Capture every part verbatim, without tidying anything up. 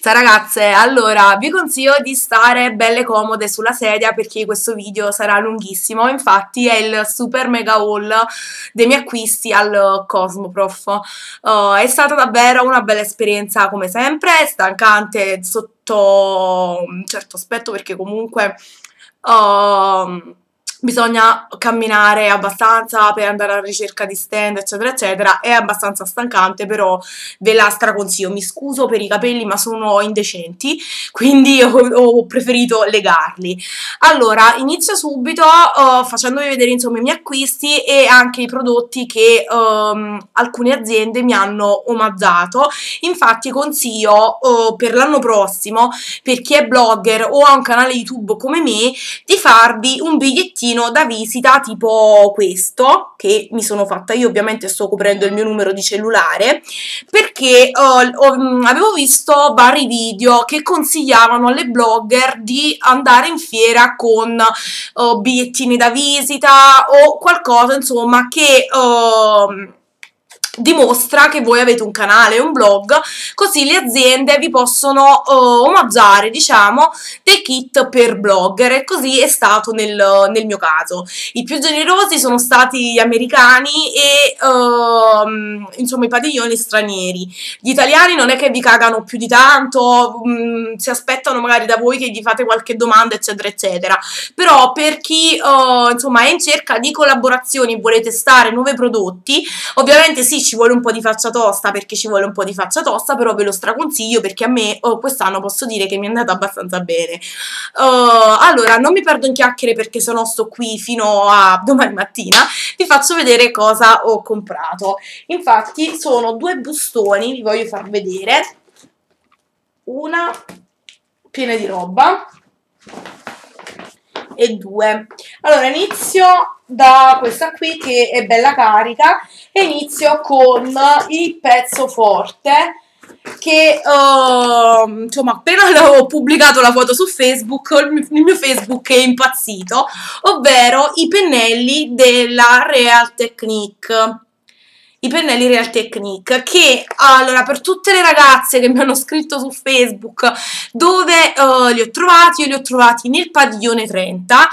Ciao ragazze, allora vi consiglio di stare belle comode sulla sedia perché questo video sarà lunghissimo, infatti è il super mega haul dei miei acquisti al Cosmoprof. Uh, è stata davvero una bella esperienza come sempre, è stancante sotto un certo aspetto perché comunque uh, bisogna camminare abbastanza per andare alla ricerca di stand eccetera eccetera, è abbastanza stancante, però ve la straconsiglio. Mi scuso per i capelli ma sono indecenti, quindi ho, ho preferito legarli. Allora inizio subito uh, facendovi vedere insomma i miei acquisti e anche i prodotti che um, alcune aziende mi hanno omaggiato. Infatti consiglio uh, per l'anno prossimo, per chi è blogger o ha un canale YouTube come me, di farvi un bigliettino da visita tipo questo che mi sono fatta io. Ovviamente sto coprendo il mio numero di cellulare perché uh, ho, avevo visto vari video che consigliavano alle blogger di andare in fiera con uh, bigliettini da visita o qualcosa insomma che uh, dimostra che voi avete un canale, un blog, così le aziende vi possono uh, omaggiare, diciamo, dei kit per blogger, e così è stato nel, nel mio caso. I più generosi sono stati gli americani e uh, insomma i padiglioni stranieri. Gli italiani non è che vi cagano più di tanto, um, si aspettano magari da voi che gli fate qualche domanda eccetera eccetera, però per chi uh, insomma è in cerca di collaborazioni e vuole testare nuovi prodotti, ovviamente sì, ci vuole un po' di faccia tosta perché ci vuole un po' di faccia tosta, però ve lo straconsiglio perché a me oh, quest'anno posso dire che mi è andata abbastanza bene. Uh, allora, non mi perdo in chiacchiere perché se no sto qui fino a domani mattina. Vi faccio vedere cosa ho comprato. Infatti sono due bustoni, vi voglio far vedere. Una piena di roba e due. Allora inizio da questa qui che è bella carica e inizio con il pezzo forte che uh, insomma appena ho pubblicato la foto su Facebook il mio Facebook è impazzito, ovvero i pennelli della Real Technique. I pennelli Real Technique che, allora, per tutte le ragazze che mi hanno scritto su Facebook dove uh, li ho trovati, io li ho trovati nel padiglione trenta.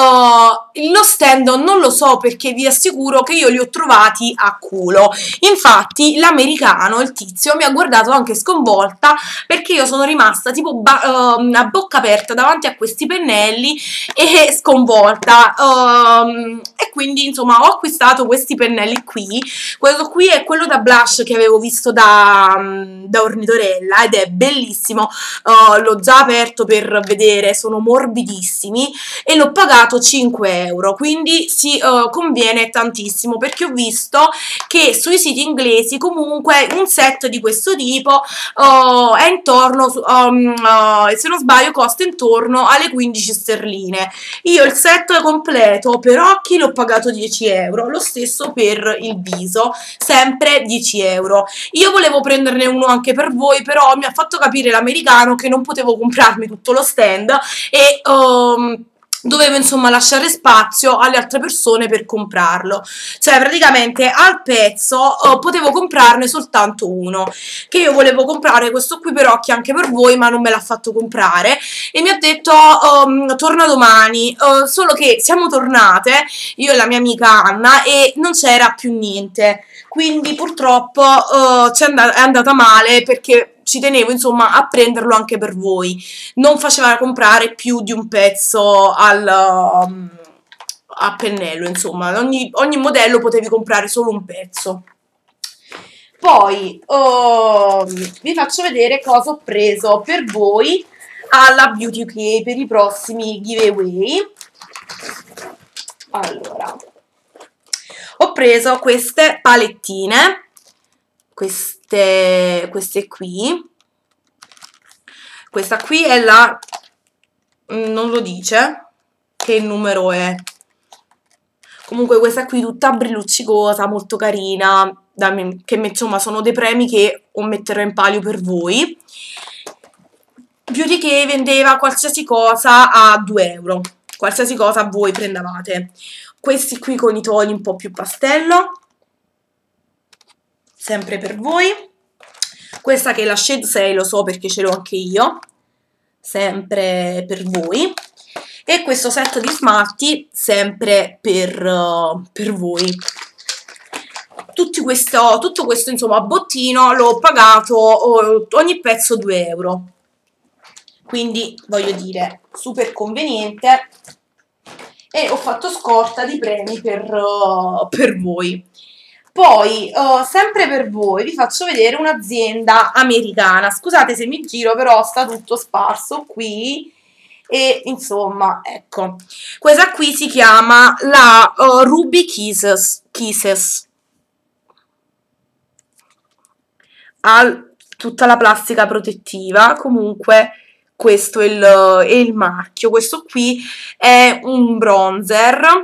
Uh, lo stand non lo so perché vi assicuro che io li ho trovati a culo. Infatti l'americano, il tizio, mi ha guardato anche sconvolta perché io sono rimasta tipo uh, a bocca aperta davanti a questi pennelli e sconvolta. Uh, e quindi insomma ho acquistato questi pennelli qui. Questo qui è quello da blush che avevo visto da, da Ornitorella ed è bellissimo. Uh, l'ho già aperto per vedere, sono morbidissimi e l'ho pagato cinque euro, quindi si uh, conviene tantissimo perché ho visto che sui siti inglesi comunque un set di questo tipo uh, è intorno, um, uh, se non sbaglio costa intorno alle quindici sterline. Io il set completo per occhi l'ho pagato dieci euro, lo stesso per il viso, sempre dieci euro. Io volevo prenderne uno anche per voi, però mi ha fatto capire l'americano che non potevo comprarmi tutto lo stand e um, dovevo insomma lasciare spazio alle altre persone per comprarlo, cioè praticamente al pezzo uh, potevo comprarne soltanto uno, che io volevo comprare questo qui per occhi anche per voi ma non me l'ha fatto comprare e mi ha detto um, torna domani, uh, solo che siamo tornate io e la mia amica Anna e non c'era più niente, quindi purtroppo uh, è andata male perché ci tenevo insomma a prenderlo anche per voi. Non faceva comprare più di un pezzo al, um, a pennello, insomma ogni, ogni modello potevi comprare solo un pezzo. Poi uh, vi faccio vedere cosa ho preso per voi alla Beauty Ok per i prossimi giveaway. Allora, ho preso queste palettine, queste, queste qui, questa qui è la, non lo dice che numero è, comunque questa qui tutta brilluccicosa, molto carina, da me, che insomma sono dei premi che metterò in palio per voi. Beauty Che vendeva qualsiasi cosa a due euro, qualsiasi cosa voi prendevate. Questi qui con i toni un po' più pastello, sempre per voi. questa che è la shade sei, lo so perché ce l'ho anche io, sempre per voi, e questo set di smalti sempre per, uh, per voi. Tutti questo, tutto questo insomma bottino l'ho pagato ogni pezzo due euro, quindi voglio dire super conveniente, e ho fatto scorta di premi per, uh, per voi. Poi uh, sempre per voi vi faccio vedere un'azienda americana, scusate se mi giro però sta tutto sparso qui, e insomma ecco, questa qui si chiama la uh, Ruby Kisses, Kisses. Ha tutta la plastica protettiva, comunque questo è il, è il marchio. Questo qui è un bronzer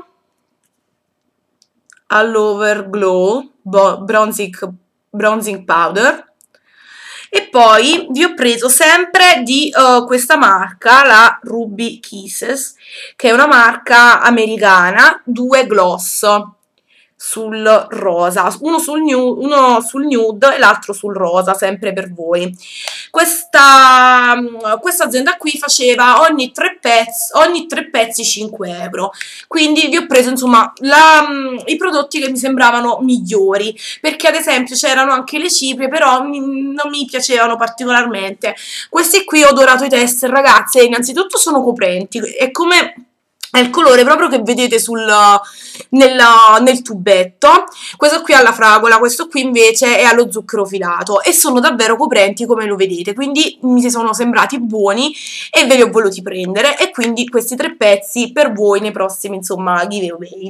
all-over glow bronzing, bronzing powder, e poi vi ho preso sempre di uh, questa marca, la Ruby Kisses, che è una marca americana, due gloss sul rosa, uno sul, nude, uno sul nude e l'altro sul rosa, sempre per voi. Questa, questa azienda qui faceva ogni tre pezzi, ogni tre pezzi cinque euro, quindi vi ho preso insomma la, i prodotti che mi sembravano migliori, perché ad esempio c'erano anche le ciprie, però mi, non mi piacevano particolarmente. Questi qui ho dorato i test, ragazze, innanzitutto sono coprenti, è come... è il colore proprio che vedete sul, nel, nel tubetto. Questo qui ha la fragola, questo qui invece è allo zucchero filato, e sono davvero coprenti come lo vedete, quindi mi sono sembrati buoni e ve li ho voluti prendere, e quindi questi tre pezzi per voi nei prossimi insomma giveaway.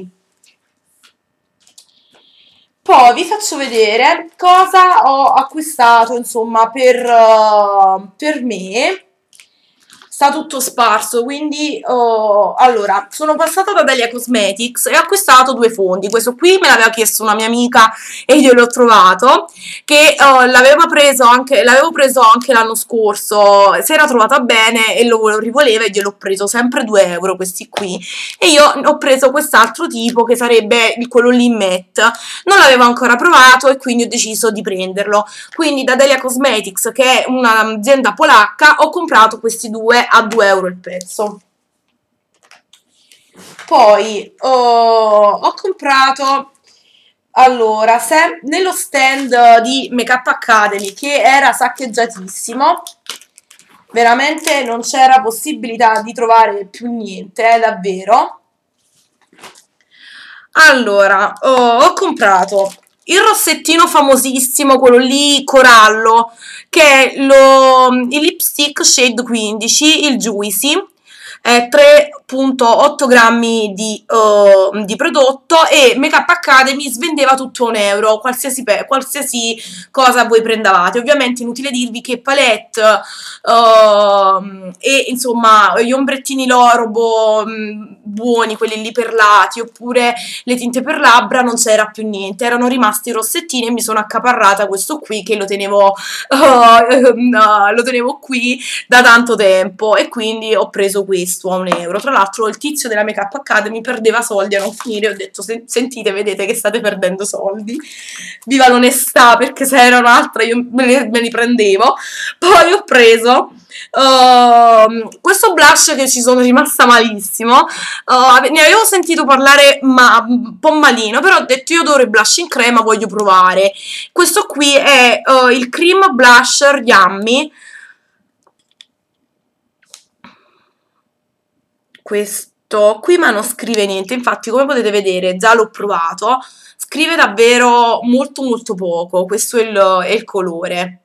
Poi vi faccio vedere cosa ho acquistato insomma per, uh, per me. Sta tutto sparso, quindi oh, allora sono passata da Delia Cosmetics e ho acquistato due fondi. Questo qui me l'aveva chiesto una mia amica e io l'ho trovato, che oh, l'avevo preso anche l'avevo preso anche l'anno scorso, si era trovata bene e lo rivoleva e gliel'ho preso, sempre due euro questi qui, e io ho preso quest'altro tipo che sarebbe quello lì matte, non l'avevo ancora provato e quindi ho deciso di prenderlo. Quindi da Delia Cosmetics, che è un'azienda polacca, ho comprato questi due a due euro il pezzo. Poi oh, ho comprato allora se, nello stand di Makeup Academy, che era saccheggiatissimo, veramente non c'era possibilità di trovare più niente, eh, davvero. Allora oh, ho comprato il rossettino famosissimo, quello lì corallo, che è lo, il lipstick shade quindici, il Juicy, è tre virgola otto grammi di, uh, di prodotto, e Makeup Academy svendeva tutto un euro, qualsiasi, qualsiasi cosa voi prendevate. Ovviamente inutile dirvi che palette uh, e insomma gli ombrettini loro bo, buoni, quelli lì perlati, oppure le tinte per labbra, non c'era più niente, erano rimasti i rossettini, e mi sono accaparrata questo qui che lo tenevo, uh, uh, lo tenevo qui da tanto tempo, e quindi ho preso questo a un euro. Tra l'altro il tizio della Makeup Academy perdeva soldi a non finire, ho detto sentite, vedete che state perdendo soldi, viva l'onestà, perché se era un'altra io me li, me li prendevo. Poi ho preso Uh, questo blush che ci sono rimasta malissimo, uh, ne avevo sentito parlare ma un po' malino, però ho detto io adoro i blush in crema, voglio provare. Questo qui è uh, il Cream Blusher Yummy. Questo qui ma non scrive niente, infatti come potete vedere già l'ho provato, scrive davvero molto molto poco. Questo è il, è il colore.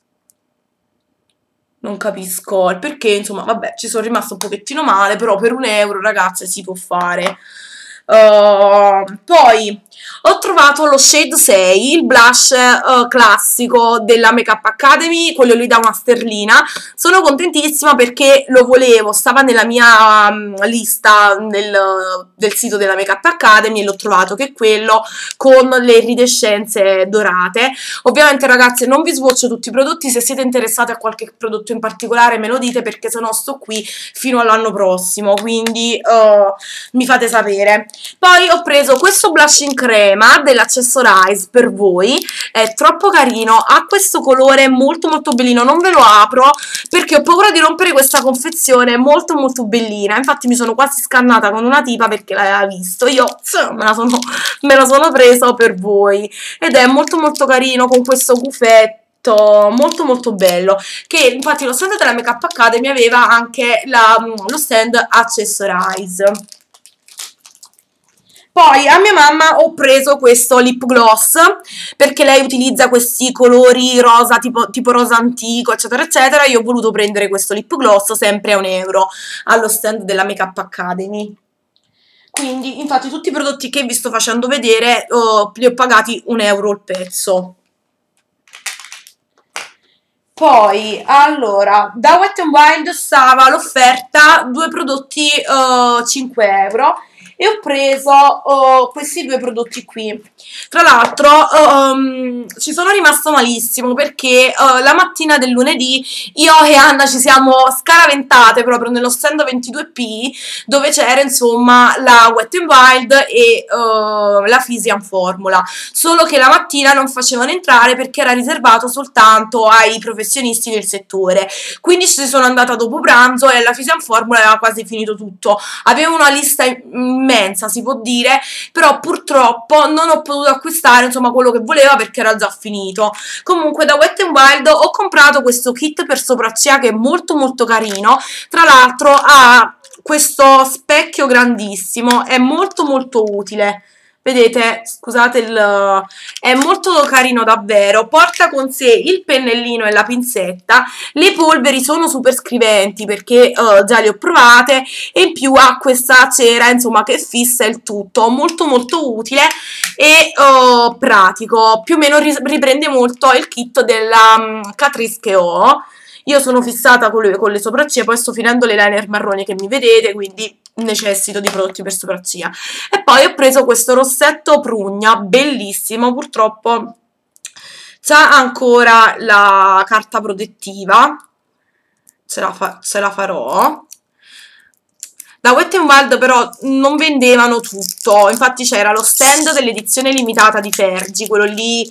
Non capisco il perché, insomma, vabbè, ci sono rimasta un pochettino male, però per un euro, ragazze, si può fare. Uh, poi ho trovato lo shade sei, il blush uh, classico della Makeup Academy, quello lì da una sterlina. Sono contentissima perché lo volevo, stava nella mia um, lista nel, del sito della Makeup Academy, e l'ho trovato, che è quello con le iridescenze dorate. Ovviamente, ragazze, non vi swatcho tutti i prodotti, se siete interessati a qualche prodotto in particolare me lo dite, perché se no sto qui fino all'anno prossimo, quindi uh, mi fate sapere. Poi ho preso questo blush in crema dell'Accessorize per voi, è troppo carino, ha questo colore molto molto bellino, non ve lo apro perché ho paura di rompere questa confezione, è molto molto bellina, infatti mi sono quasi scannata con una tipa perché l'aveva visto, io me la sono, me la sono presa per voi, ed è molto molto carino con questo gufetto, molto molto bello, che infatti lo stand della Makeup Academy aveva anche la, lo stand Accessorize. Poi a mia mamma ho preso questo lip gloss perché lei utilizza questi colori rosa tipo, tipo rosa antico eccetera eccetera. Io ho voluto prendere questo lip gloss sempre a un euro allo stand della Makeup Academy. Quindi infatti tutti i prodotti che vi sto facendo vedere oh, li ho pagati un euro il pezzo. Poi, allora, da Wet n Wild stava l'offerta due prodotti uh, cinque euro e ho preso uh, questi due prodotti qui. Tra l'altro um, ci sono rimasta malissimo perché uh, la mattina del lunedì io e Anna ci siamo scaraventate proprio nello stand ventidue P dove c'era insomma la Wet n Wild e uh, la Fisian Formula, solo che la mattina non facevano entrare perché era riservato soltanto ai professionisti del settore, quindi ci sono andata dopo pranzo e la Fisian Formula aveva quasi finito tutto, avevo una lista immensa si può dire, però purtroppo non ho potuto acquistare insomma quello che voleva perché era già finito. Comunque da Wet n Wild ho comprato questo kit per sopracciglia che è molto molto carino, tra l'altro ha questo specchio grandissimo, è molto molto utile. Vedete, scusate, il, è molto carino davvero, porta con sé il pennellino e la pinzetta, le polveri sono super scriventi perché uh, già le ho provate e in più ha questa cera insomma che fissa il tutto, molto molto utile e uh, pratico, più o meno riprende molto il kit della um, Catrice che ho. Io sono fissata con le, con le sopracciglia, poi sto finendo le liner marroni che mi vedete, quindi necessito di prodotti per sopracciglia. E poi ho preso questo rossetto prugna, bellissimo, purtroppo c'ha ancora la carta protettiva, ce la, fa, ce la farò. Da Wet n Wild però non vendevano tutto, infatti c'era lo stand dell'edizione limitata di Fergie, quello lì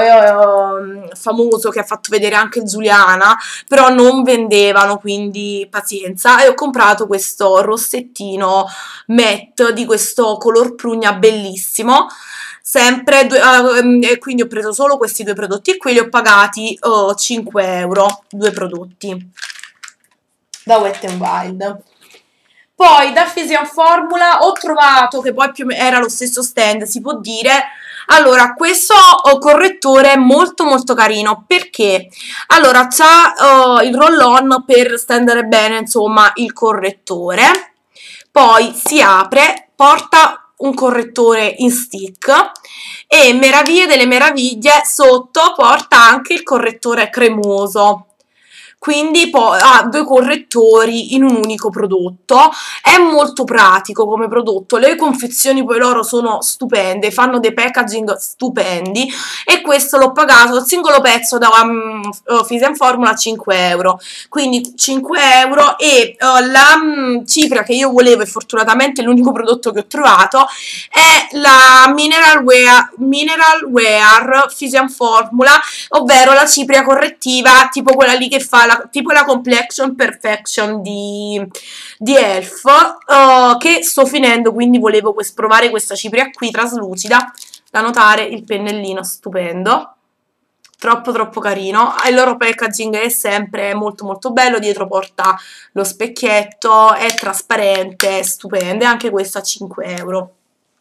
eh, famoso che ha fatto vedere anche Giuliana, però non vendevano, quindi pazienza, e ho comprato questo rossettino matte di questo color prugna bellissimo, sempre, uh, e quindi ho preso solo questi due prodotti qui, li ho pagati uh, cinque euro, due prodotti da Wet n Wild. Poi da Fisian Formula ho trovato, che poi più o meno era lo stesso stand, si può dire, allora questo correttore è molto molto carino, perché? Allora c'ha uh, il roll-on per stendere bene insomma il correttore, poi si apre, porta un correttore in stick e meraviglie delle meraviglie, sotto porta anche il correttore cremoso. Quindi poi ha due correttori in un unico prodotto, è molto pratico come prodotto, le confezioni poi loro sono stupende, fanno dei packaging stupendi e questo l'ho pagato il singolo pezzo da um, Fisian Formula cinque euro, quindi cinque euro e uh, la um, cipria che io volevo e fortunatamente l'unico prodotto che ho trovato è la Mineral Wear, Mineral Wear Fisian Formula, ovvero la cipria correttiva tipo quella lì che fa La, tipo la Complexion Perfection di, di Elf, uh, che sto finendo, quindi volevo quest provare questa cipria qui traslucida. Da notare il pennellino stupendo, troppo troppo carino, il loro packaging è sempre molto molto bello, dietro porta lo specchietto, è trasparente, è stupendo, e anche questa a cinque euro.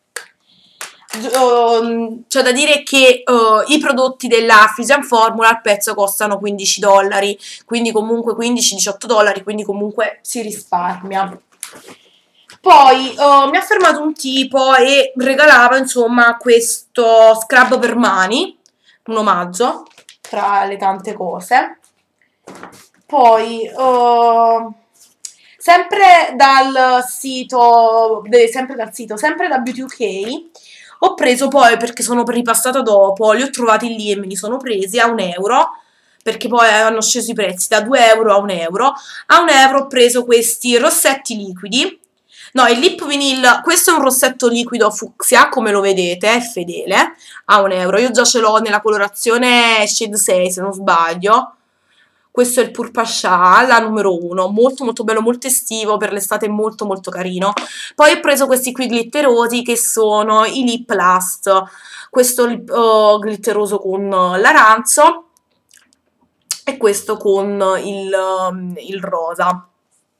Uh, c'è da dire che uh, i prodotti della Fisian Formula al pezzo costano quindici dollari, quindi comunque quindici diciotto dollari, quindi comunque si risparmia. Poi uh, mi ha fermato un tipo e regalava insomma questo scrub per mani, un omaggio tra le tante cose. Poi uh, sempre dal sito, sempre dal sito, sempre da Beauty U K, ho preso poi, perché sono ripassata dopo, li ho trovati lì e me li sono presi a un euro, perché poi hanno sceso i prezzi da due euro a un euro. A un euro ho preso questi rossetti liquidi, No, il lip vinyl, questo è un rossetto liquido fucsia, come lo vedete, è fedele, a un euro. Io già ce l'ho nella colorazione shade sei, se non sbaglio. Questo è il Purpasha, la numero uno, molto molto bello, molto estivo, per l'estate molto molto carino. Poi ho preso questi qui glitterosi che sono i Lip Last, questo uh, glitteroso con l'arancio e questo con il, um, il rosa.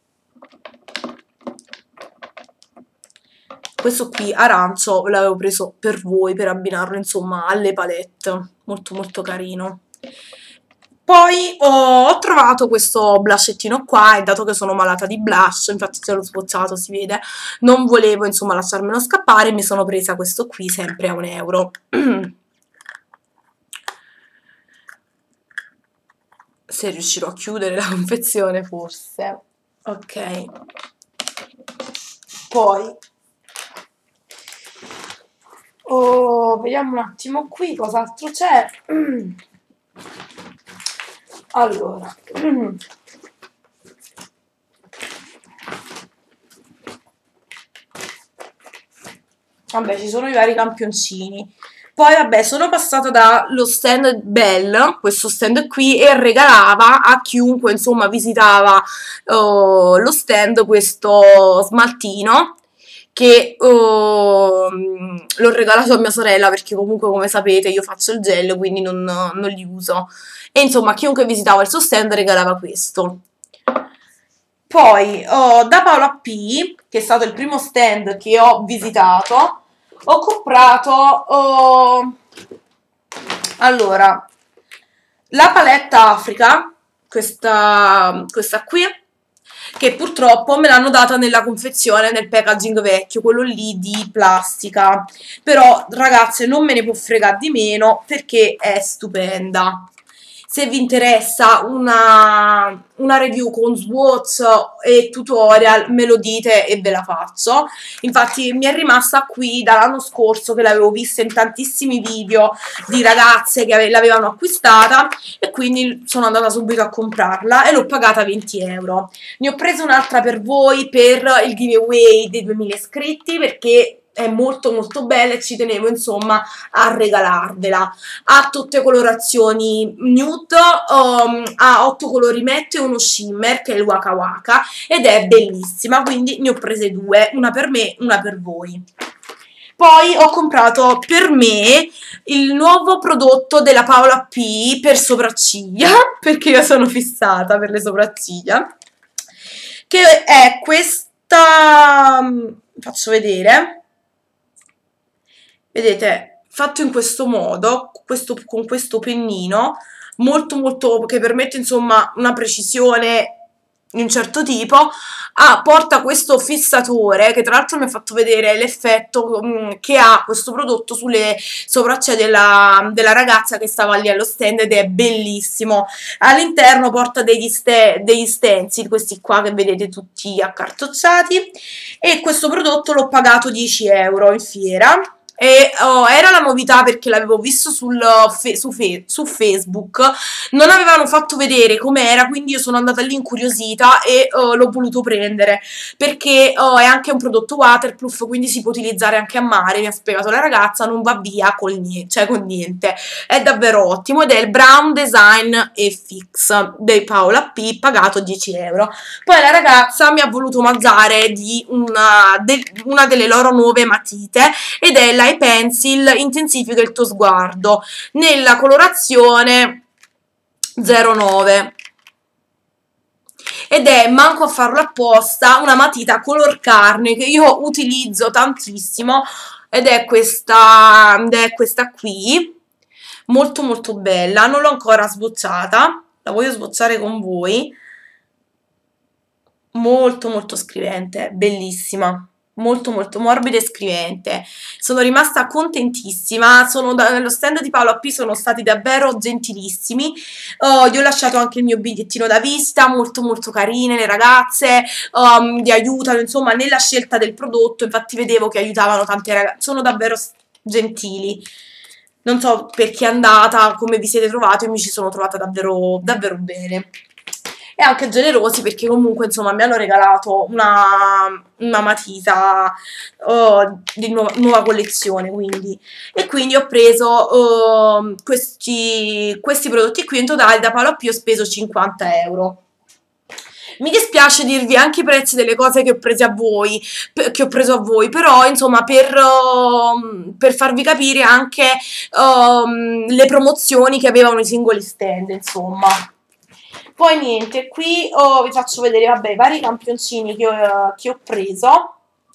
Questo qui arancio l'avevo preso per voi, per abbinarlo insomma alle palette, molto molto carino. Poi oh, ho trovato questo blushettino qua e dato che sono malata di blush, infatti se l'ho swatchato si vede, non volevo insomma lasciarmelo scappare e mi sono presa questo qui sempre a un euro. Se riuscirò a chiudere la confezione forse. Ok. Poi oh, vediamo un attimo qui cos'altro c'è. Allora, vabbè, ci sono i vari campioncini. Poi, vabbè, sono passata dallo stand Belle, questo stand qui, e regalava a chiunque, insomma, visitava uh, lo stand questo smaltino, che uh, l'ho regalato a mia sorella, perché comunque, come sapete, io faccio il gel, quindi non, non li uso. E insomma, chiunque visitava il suo stand regalava questo. Poi, oh, da Paola P, che è stato il primo stand che ho visitato, ho comprato, oh, allora, la paletta Africa, questa, questa qui, che purtroppo me l'hanno data nella confezione, nel packaging vecchio, quello lì di plastica. Però, ragazze, non me ne può fregare di meno perché è stupenda. Se vi interessa una, una review con swatch e tutorial me lo dite e ve la faccio. Infatti mi è rimasta qui dall'anno scorso, che l'avevo vista in tantissimi video di ragazze che l'avevano acquistata, e quindi sono andata subito a comprarla e l'ho pagata venti euro. Ne ho preso un'altra per voi per il giveaway dei duemila iscritti, perché è molto molto bella e ci tenevo insomma a regalarvela. Ha tutte colorazioni nude, um, ha otto colori matte e uno shimmer che è il Waka Waka, ed è bellissima, quindi ne ho prese due, una per me, una per voi. Poi ho comprato per me il nuovo prodotto della Paola P per sopracciglia, perché io sono fissata per le sopracciglia, che è questa, faccio vedere, vedete, fatto in questo modo, questo, con questo pennino, molto molto, che permette insomma una precisione di un certo tipo. Ah, porta questo fissatore, che tra l'altro mi ha fatto vedere l'effetto um, che ha questo prodotto sulle sopracciglia della, della ragazza che stava lì allo stand, ed è bellissimo. All'interno porta degli, ste, degli stencil, questi qua che vedete tutti accartocciati, e questo prodotto l'ho pagato dieci euro in fiera. E oh, era la novità perché l'avevo visto sul, fe, su, fe, su Facebook, non avevano fatto vedere com'era, quindi io sono andata lì incuriosita e oh, l'ho voluto prendere, perché oh, è anche un prodotto waterproof, quindi si può utilizzare anche a mare, mi ha spiegato la ragazza, non va via col niente, cioè con niente, è davvero ottimo, ed è il Brown Design e Fix dei Paola P, pagato dieci euro. Poi la ragazza mi ha voluto mazzare di una, de, una delle loro nuove matite, ed è la Pencil intensifica il tuo sguardo, nella colorazione zero nove, ed è, manco a farlo apposta, una matita color carne che io utilizzo tantissimo, ed è questa, ed è questa qui, molto molto bella. Non l'ho ancora sbocciata, la voglio sbocciare con voi. Molto molto scrivente, bellissima, molto molto morbida e scrivente. Sono rimasta contentissima. Sono da, nello stand di Paola P sono stati davvero gentilissimi. Uh, gli ho lasciato anche il mio bigliettino da visita, molto molto carine le ragazze, um, vi aiutano insomma nella scelta del prodotto, infatti vedevo che aiutavano tante ragazze, sono davvero gentili. Non so per chi è andata, come vi siete trovati, io mi ci sono trovata davvero davvero bene. e anche generosi perché comunque insomma mi hanno regalato una, una matita uh, di nuova, nuova collezione, quindi e quindi ho preso uh, questi, questi prodotti qui. In totale da Paolo Pio ho speso cinquanta euro. Mi dispiace dirvi anche i prezzi delle cose che ho preso a voi, che ho preso a voi, però insomma per, uh, per farvi capire anche uh, le promozioni che avevano i singoli stand, insomma. Poi niente, qui oh, vi faccio vedere, vabbè, i vari campioncini che ho, che ho preso.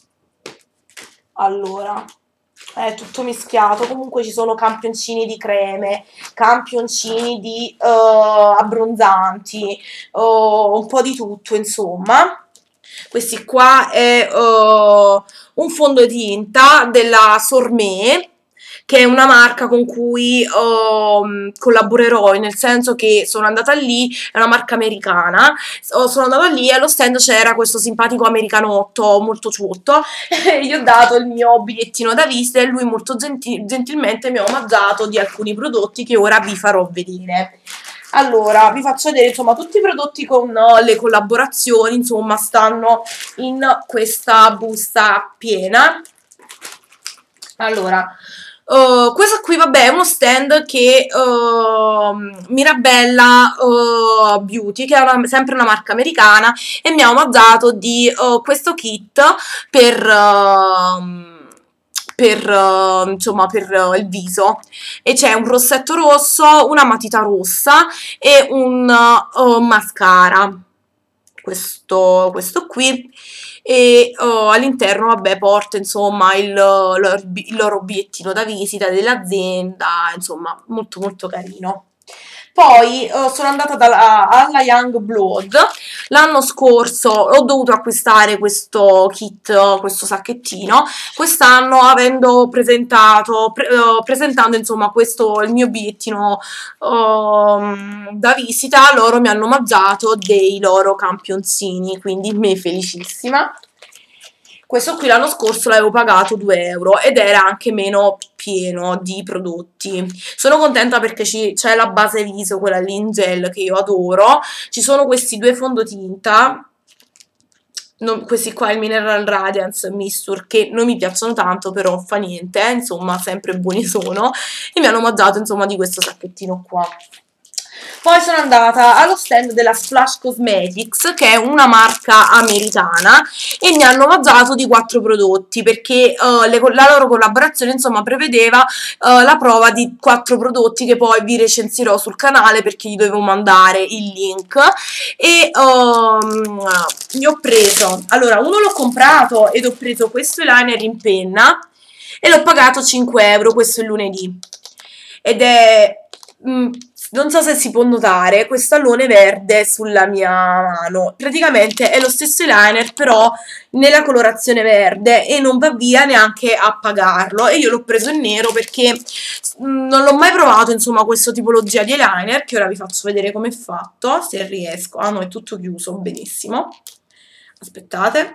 Allora, è tutto mischiato, comunque ci sono campioncini di creme, campioncini di uh, abbronzanti, uh, un po' di tutto, insomma. Questi qua è uh, un fondotinta della Sormé, che è una marca con cui uh, collaborerò, nel senso che sono andata lì, è una marca americana, sono andata lì e allo stand c'era questo simpatico americanotto molto ciotto e gli ho dato il mio bigliettino da visita e lui molto gentil gentilmente mi ha omaggiato di alcuni prodotti che ora vi farò vedere. Allora, vi faccio vedere, insomma, tutti i prodotti con uh, le collaborazioni, insomma, stanno in questa busta piena. Allora, Uh, questo qui vabbè è uno stand che uh, Mirabella uh, Beauty, che è una, sempre una marca americana, e mi ha omaggiato di uh, questo kit per, uh, per, uh, insomma, per uh, il viso, e c'è un rossetto rosso, una matita rossa e un uh, mascara, questo, questo qui. E uh, all'interno vabbè porta insomma il, il, il loro bigliettino da visita dell'azienda, insomma molto molto carino. Poi uh, sono andata dalla, alla Young Blood. L'anno scorso ho dovuto acquistare questo kit, questo sacchettino. Quest'anno, avendo presentato, pre, uh, presentando insomma questo il mio bigliettino uh, da visita, loro mi hanno omaggiato dei loro campionzini, quindi me felicissima. Questo qui l'anno scorso l'avevo pagato due euro ed era anche meno pieno di prodotti. Sono contenta perché c'è la base viso, quella lì in gel che io adoro. Ci sono questi due fondotinta, non, questi qua, il Mineral Radiance Mixture, che non mi piacciono tanto, però fa niente, eh, insomma sempre buoni sono, e mi hanno omaggiato insomma di questo sacchettino qua. Poi sono andata allo stand della Splash Cosmetics, che è una marca americana, e mi hanno omaggiato di quattro prodotti, perché uh, le, la loro collaborazione insomma prevedeva uh, la prova di quattro prodotti che poi vi recensirò sul canale, perché gli dovevo mandare il link. E um, ne ho preso, allora uno l'ho comprato ed ho preso questo eyeliner in penna e l'ho pagato cinque euro, questo è il lunedì, ed è... Mm, non so se si può notare questo allone verde sulla mia mano, praticamente è lo stesso eyeliner però nella colorazione verde e non va via neanche a pagarlo, e io l'ho preso in nero perché mh, non l'ho mai provato insomma questo tipologia di eyeliner, che ora vi faccio vedere come è fatto, se riesco. Ah no, è tutto chiuso, benissimo, aspettate.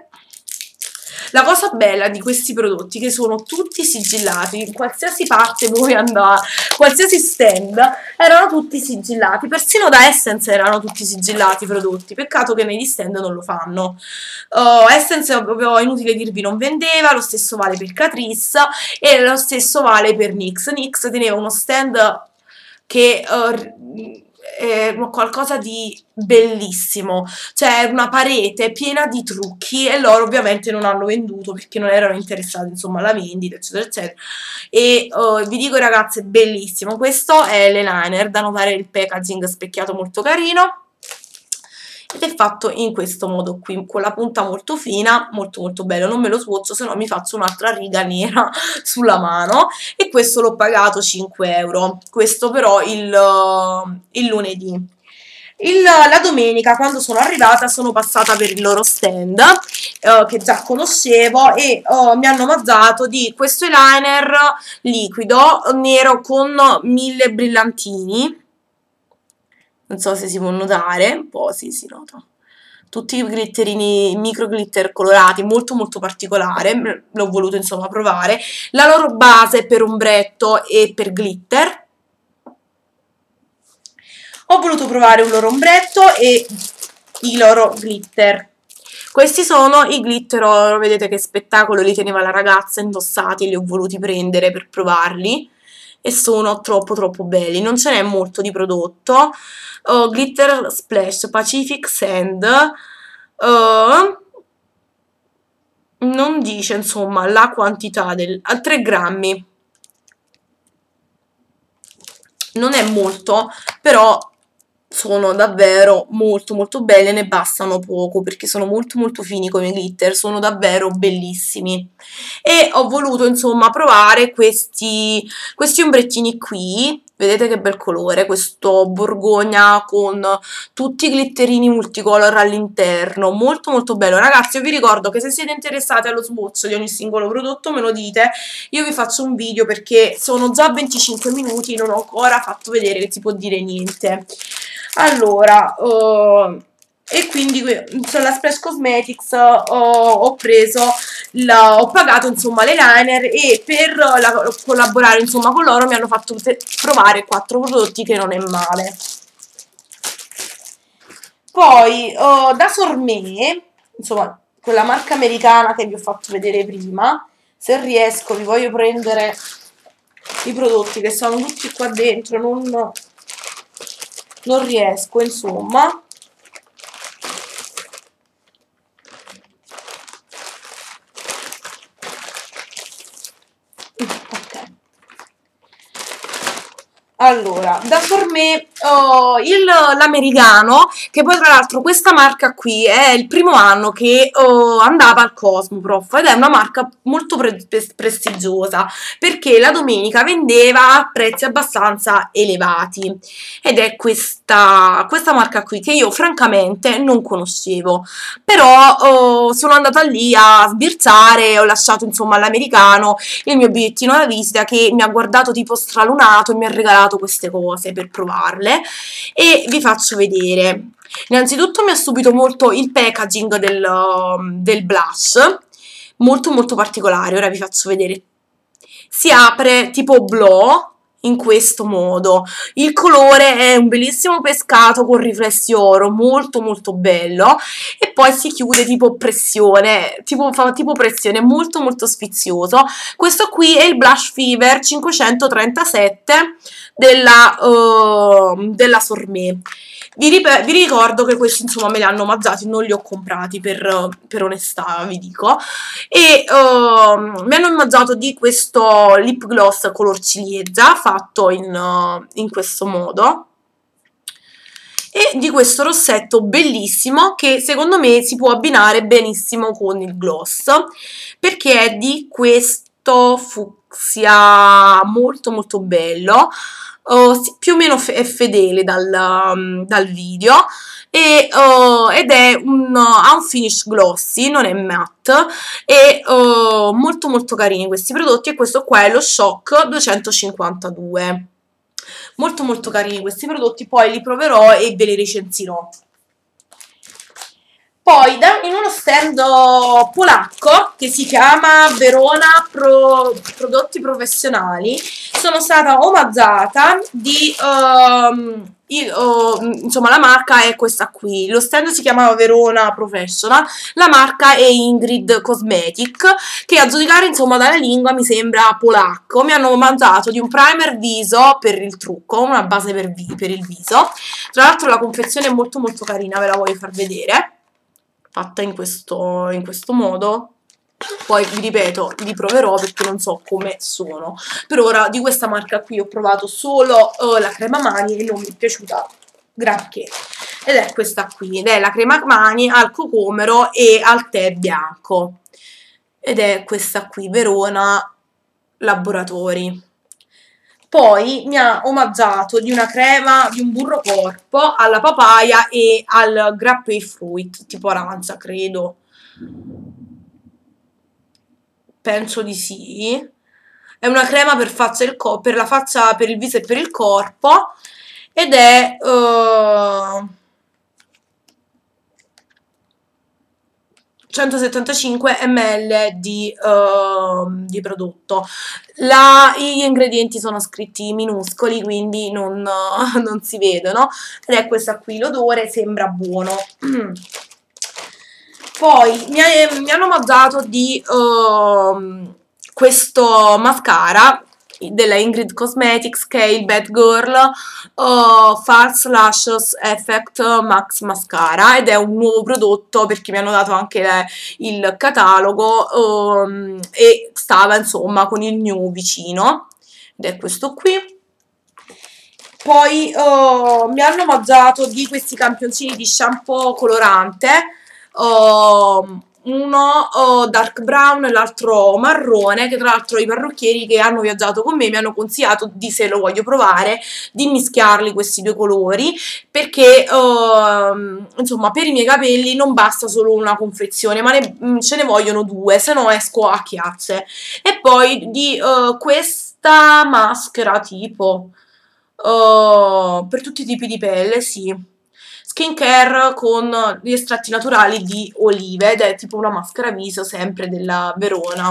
La cosa bella di questi prodotti è che sono tutti sigillati, in qualsiasi parte voi andate, qualsiasi stand, erano tutti sigillati, persino da Essence erano tutti sigillati i prodotti, peccato che negli stand non lo fanno. Uh, Essence, proprio inutile dirvi, non vendeva, lo stesso vale per Catrice e lo stesso vale per NYX. NYX teneva uno stand che... Uh, è qualcosa di bellissimo, cioè una parete piena di trucchi, e loro ovviamente non hanno venduto perché non erano interessati insomma alla vendita eccetera eccetera. E uh, vi dico ragazzi, è bellissimo. Questo è l'eyeliner, da notare il packaging specchiato molto carino, ed è fatto in questo modo qui, con la punta molto fina, molto molto bello. Non me lo swatcho, se no mi faccio un'altra riga nera sulla mano, e questo l'ho pagato cinque euro, questo però il, uh, il lunedì. Il, la domenica, quando sono arrivata, sono passata per il loro stand, uh, che già conoscevo, e uh, mi hanno omaggiato di questo eyeliner liquido nero con mille brillantini. Non so se si può notare, un po' sì, si nota. Tutti i glitterini, micro glitter colorati, molto molto particolare, l'ho voluto insomma provare. La loro base per ombretto e per glitter. Ho voluto provare un loro ombretto e i loro glitter. Questi sono i glitter oro, vedete che spettacolo, li teneva la ragazza indossati e li ho voluti prendere per provarli e sono troppo troppo belli. Non ce n'è molto di prodotto. Uh, glitter Splash Pacific Sand, uh, non dice insomma la quantità del, a tre grammi, non è molto, però sono davvero molto molto belle, ne bastano poco perché sono molto molto fini come glitter, sono davvero bellissimi. E ho voluto insomma provare questi, questi ombrettini qui, vedete che bel colore, questo borgogna con tutti i glitterini multicolor all'interno, molto molto bello. Ragazzi, io vi ricordo che se siete interessati allo swatch di ogni singolo prodotto me lo dite, io vi faccio un video perché sono già venticinque minuti e non ho ancora fatto vedere che si può dire niente. Allora, uh, e quindi sulla Splash Cosmetics uh, ho preso, la, ho pagato insomma l'eyeliner e per la, collaborare insomma con loro mi hanno fatto provare quattro prodotti che non è male. Poi uh, da Sormé, insomma quella marca americana che vi ho fatto vedere prima, se riesco vi voglio prendere i prodotti che sono tutti qua dentro, non... non riesco insomma. Ok, allora da Sormé oh, l'americano, che poi tra l'altro questa marca qui è il primo anno che oh, andava al Cosmoprof ed è una marca molto pre prestigiosa perché la domenica vendeva a prezzi abbastanza elevati ed è questa, questa marca qui che io francamente non conoscevo, però oh, sono andata lì a sbirciare, ho lasciato insomma all'americano il mio bigliettino da visita che mi ha guardato tipo stralunato e mi ha regalato queste cose per provarle e vi faccio vedere. Innanzitutto mi ha stupito molto il packaging del, del blush, molto molto particolare, ora vi faccio vedere. Si apre tipo blu in questo modo, il colore è un bellissimo pescato con riflessi oro, molto molto bello, e poi si chiude tipo pressione, tipo, fa tipo pressione, molto molto sfizioso. Questo qui è il Blush Fever cinquecentotrentasette della, uh, della Sormé. Vi, vi ricordo che questi insomma me li hanno omaggiati, non li ho comprati per, per onestà vi dico, e uh, mi hanno omaggiato di questo lip gloss color ciliegia fatto in, uh, in questo modo e di questo rossetto bellissimo che secondo me si può abbinare benissimo con il gloss perché è di questo fucsia molto molto bello. Uh, più o meno è fedele dal, um, dal video e, uh, ed è un, uh, ha un finish glossy, non è matte e uh, molto molto carini questi prodotti e questo qua è lo Shock duecentocinquantadue, molto molto carini questi prodotti, poi li proverò e ve li recensirò. Poi da, in uno stand polacco che si chiama Verona Pro, Prodotti Professionali sono stata omaggiata di, um, il, uh, insomma la marca è questa qui, lo stand si chiamava Verona Professional, la marca è Ingrid Cosmetic che a giudicare insomma dalla lingua mi sembra polacco. Mi hanno omaggiato di un primer viso per il trucco, una base per, vi per il viso, tra l'altro la confezione è molto molto carina, ve la voglio far vedere, fatta in questo, in questo modo. Poi vi ripeto, li proverò perché non so come sono. Per ora di questa marca qui ho provato solo uh, la crema mani e non mi è piaciuta granché, ed è questa qui, ed è la crema mani al cocomero e al tè bianco, ed è questa qui, Verona Laboratori. Poi mi ha omaggiato di una crema, di un burro corpo alla papaya e al grapefruit, tipo arancia, credo. Penso di sì. È una crema per, faccia il per la faccia, per il viso e per il corpo. Ed è... Uh, centosettantacinque millilitri di, uh, di prodotto. La, gli ingredienti sono scritti minuscoli, quindi non, uh, non si vedono, ed è questa qui, l'odore sembra buono. Poi mi, mi hanno mandato di uh, questo mascara della Ingrid Cosmetics, che è il Bad Girl uh, False Lashes Effect Max Mascara, ed è un nuovo prodotto perché mi hanno dato anche le, il catalogo um, e stava insomma con il new vicino, ed è questo qui. Poi uh, mi hanno mandato di questi campioncini di shampoo colorante, uh, uno uh, dark brown e l'altro marrone, che tra l'altro i parrucchieri che hanno viaggiato con me mi hanno consigliato di, se lo voglio provare, di mischiarli questi due colori, perché uh, insomma per i miei capelli non basta solo una confezione, ma ne, ce ne vogliono due, se no esco a chiazze. E poi di uh, questa maschera tipo uh, per tutti i tipi di pelle, sì, skincare con gli estratti naturali di olive, ed è tipo una maschera viso sempre della Verona.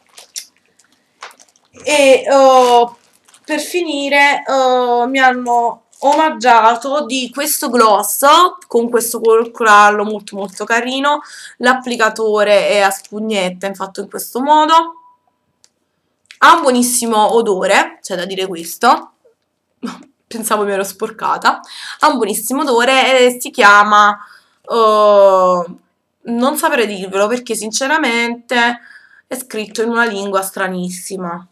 E uh, per finire uh, mi hanno omaggiato di questo gloss con questo corallo molto molto carino. L'applicatore è a spugnetta, fatto in questo modo, ha un buonissimo odore, c'è da dire questo. Pensavo mi ero sporcata. Ha un buonissimo odore e si chiama uh, non saprei dirvelo perché sinceramente è scritto in una lingua stranissima.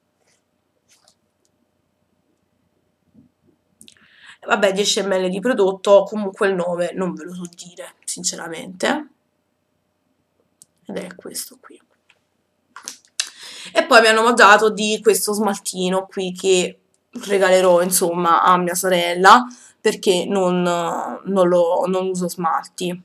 Vabbè, dieci millilitri di prodotto, comunque il nome non ve lo so dire sinceramente, ed è questo qui. E poi mi hanno mandato di questo smaltino qui che regalerò insomma a mia sorella, perché non, non, lo, non uso smalti.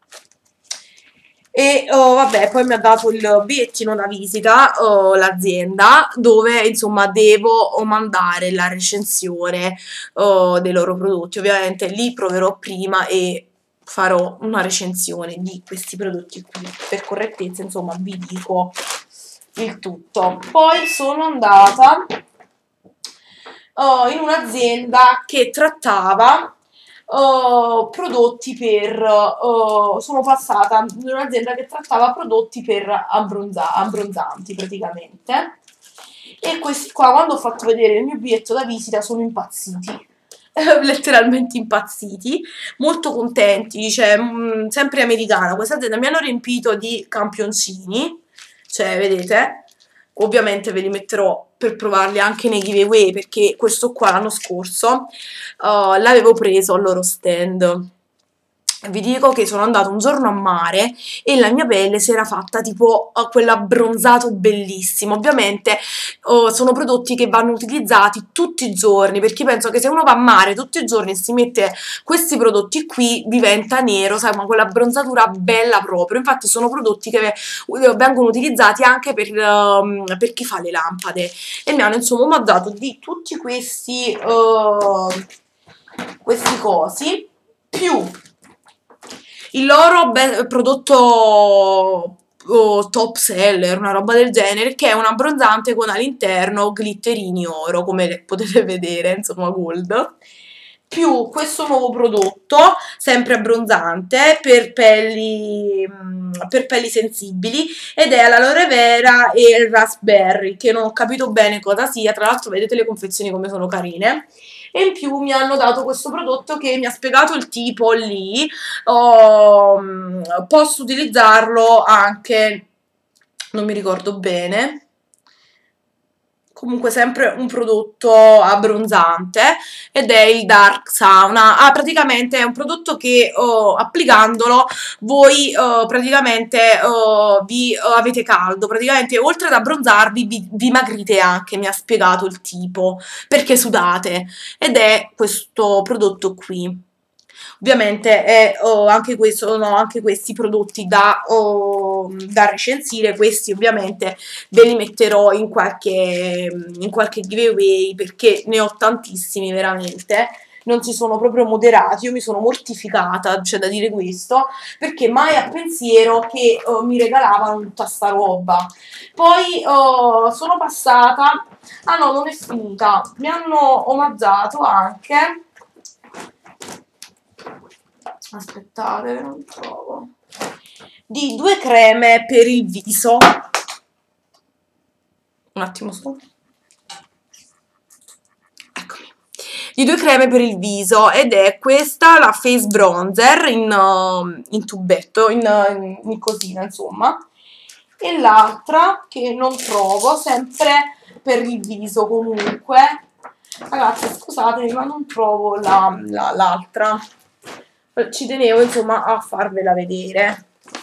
E oh, vabbè, poi mi ha dato il bigliettino da visita, oh, l'azienda, dove insomma devo mandare la recensione oh, dei loro prodotti. Ovviamente li proverò prima e farò una recensione di questi prodotti qui. Per correttezza insomma vi dico il tutto. Poi sono andata uh, in un'azienda che trattava uh, prodotti per uh, sono passata in un'azienda che trattava prodotti per abbronza abbronzanti praticamente, e questi qua, quando ho fatto vedere il mio biglietto da visita, sono impazziti. Letteralmente impazziti, molto contenti, cioè mh, sempre americana questa azienda. Mi hanno riempito di campioncini, cioè vedete, ovviamente ve li metterò per provarli anche nei giveaway, perché questo qua l'anno scorso uh, l'avevo preso al loro stand. Vi dico che sono andata un giorno a mare e la mia pelle si era fatta tipo uh, quell'abbronzato bellissimo. Ovviamente uh, sono prodotti che vanno utilizzati tutti i giorni, perché penso che se uno va a mare tutti i giorni e si mette questi prodotti qui diventa nero, sai, ma quell'abbronzatura bella proprio. Infatti sono prodotti che vengono utilizzati anche per, uh, per chi fa le lampade, e mi hanno insomma mandato di tutti questi uh, questi cosi, più il loro prodotto oh, top seller, una roba del genere, che è un abbronzante con all'interno glitterini oro, come potete vedere, insomma gold, più questo nuovo prodotto, sempre abbronzante, per pelli, per pelli sensibili, ed è l'aloe vera e il raspberry, che non ho capito bene cosa sia. Tra l'altro vedete le confezioni come sono carine. E in più mi hanno dato questo prodotto che mi ha spiegato il tipo lì, oh, posso utilizzarlo anche, non mi ricordo bene, comunque sempre un prodotto abbronzante, ed è il Dark Sauna. Ah, praticamente è un prodotto che oh, applicandolo voi oh, praticamente oh, vi oh, avete caldo, praticamente oltre ad abbronzarvi vi dimagrite anche, mi ha spiegato il tipo, perché sudate, ed è questo prodotto qui. Ovviamente è, oh, anche questo, sono anche questi prodotti da, oh, da recensire. Questi ovviamente ve li metterò in qualche, in qualche giveaway, perché ne ho tantissimi veramente. non si sono proprio moderati. Io mi sono mortificata, c'è da dire questo, perché mai a pensiero che uh, mi regalavano tutta sta roba. Poi uh, sono passata, ah no, non è finita, mi hanno omaggiato anche, aspettate, non trovo, di due creme per il viso, un attimo solo, eccomi, di due creme per il viso, ed è questa la Face Bronzer in, uh, in tubetto, in, uh, in cosina insomma, e l'altra che non trovo, sempre per il viso comunque, ragazzi scusatemi ma non trovo l'altra, la, ci tenevo insomma a farvela vedere.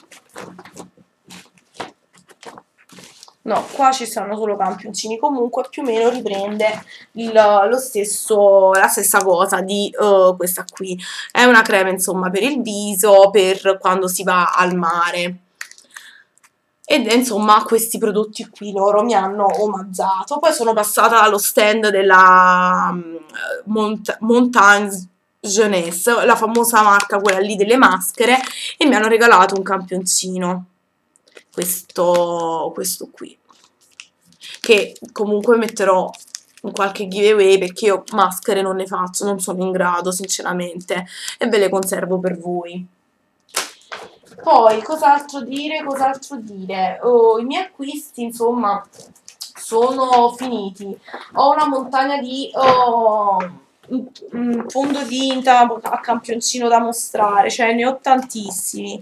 No, qua ci stanno solo campioncini, comunque più o meno riprende il, lo stesso, la stessa cosa di uh, questa qui. È una crema insomma per il viso, per quando si va al mare. Ed insomma questi prodotti qui loro mi hanno omaggiato. Poi sono passata allo stand della um, Mont Montagne Jeunesse, la famosa marca quella lì delle maschere, e mi hanno regalato un campioncino. Questo, questo qui, che comunque metterò in qualche giveaway perché io maschere non ne faccio, non sono in grado sinceramente, e ve le conservo per voi. Poi cos'altro dire, cos'altro dire, oh, i miei acquisti insomma sono finiti. Ho una montagna di oh, un fondotinta a campioncino da mostrare, cioè ne ho tantissimi.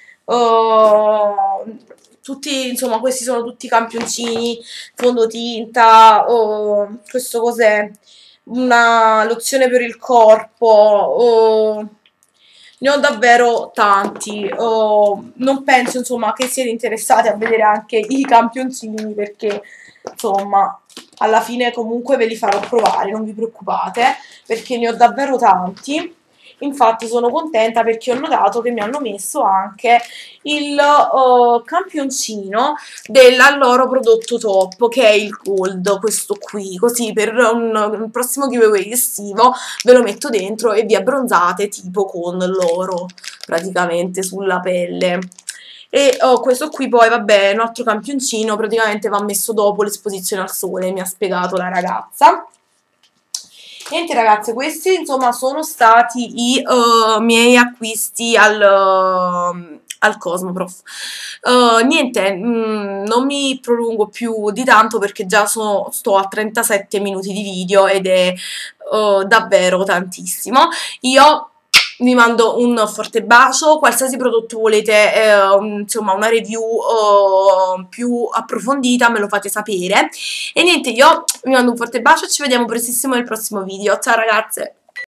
Uh, tutti, insomma, questi sono tutti campioncini, fondotinta, uh, questo cos'è? Una lozione per il corpo, uh, ne ho davvero tanti. Uh, non penso, insomma, che siete interessati a vedere anche i campioncini, perché, insomma, alla fine comunque ve li farò provare, non vi preoccupate, perché ne ho davvero tanti. Infatti sono contenta perché ho notato che mi hanno messo anche il uh, campioncino del loro prodotto top, che è il Gold, questo qui, così per un, un prossimo giveaway estivo ve lo metto dentro e vi abbronzate tipo con l'oro praticamente sulla pelle. E oh, questo qui poi vabbè è un altro campioncino, praticamente va messo dopo l'esposizione al sole, mi ha spiegato la ragazza. Niente ragazze, questi insomma sono stati i uh, miei acquisti al, uh, al Cosmoprof. Uh, niente, mh, non mi prolungo più di tanto perché già sono, sto a trentasette minuti di video ed è uh, davvero tantissimo. Io vi mando un forte bacio, qualsiasi prodotto volete, eh, insomma una review eh, più approfondita me lo fate sapere. E niente, io vi mando un forte bacio e ci vediamo prestissimo nel prossimo video. Ciao ragazze!